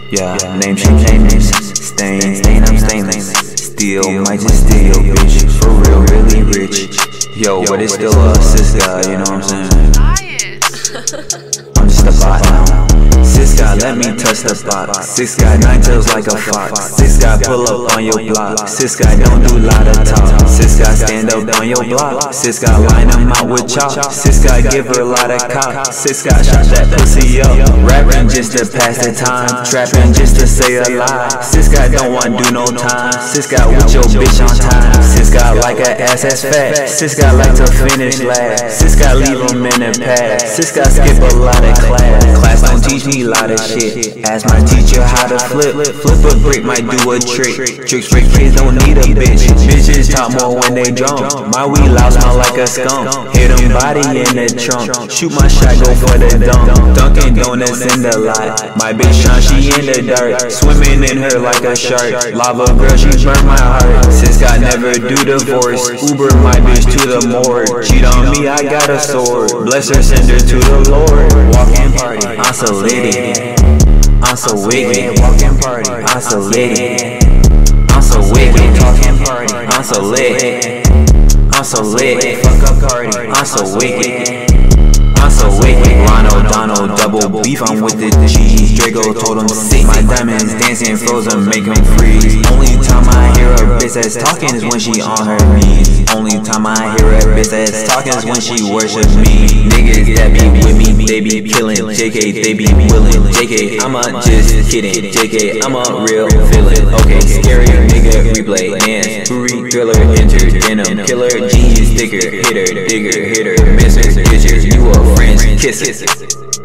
Yeah, name shit nameless. Stain, I'm stainless. Still, might just steal, bitch. For real, really rich. Yo, but it's still a sis guy, you know what I'm saying? I'm just a bot now. Sis guy, let me touch the box. Sis guy, 9 tails like a fox. Sis guy, pull up on your block. Sis guy, don't do lot of talk. Sis guy, stand up on your block. Sis guy, line them out with chalk. Sis guy, give her a lot of cock. Sis guy, shot that pussy up. Rapping just to pass the time. Trapping just to say a lie. Sis guy, don't want do no time. Sis guy, with your bitch on time. Sis guy, like a ass that's fat. Sis guy, like to finish last. Sis guy, leave him in the past. Sis guy, skip a lot of class. Class don't teach me a lot of shit. Ask my teacher how to flip. Flip a brick might do a trick. Tricks for kids don't need a bitch. Bitches talk more when they drunk. My weed loud smell like a skunk. Hit him body in the trunk. Shoot my shot, go for the dunk. Dunkin' Donuts in the lot. My bitch Sean, she in the dirt. Swimming in her like a shark. Lava girl, she burn my heart. Sis God never do divorce. Uber my bitch to the morgue. Cheat on me, I got a sword. Bless her, send her to the Lord. Walking party, I'm so litty. I'm so wicked, walking party, I'm so litty. I'm so wicked, talking party, I'm so lit. I'm so lit, fuck up party, I'm so wicked. I'm so wicked, Ronno, Donald, double beef, I'm with the cheese. Draco told him sick, my diamonds dancing frozen, make him freeze. Only time I hear a bitch that's talking is when she on her knees. Only time I hear a bitch that's talking is when she worship me. Niggas that be with me, they be killing. JK, they be willing. JK, I'm not just kidding. JK, I'm a real villain. Okay, scary nigga, replay, dance, thriller, enter, denim, killer, genius, sticker, hitter, digger, hitter, misser, bitches, you a friends, kisses.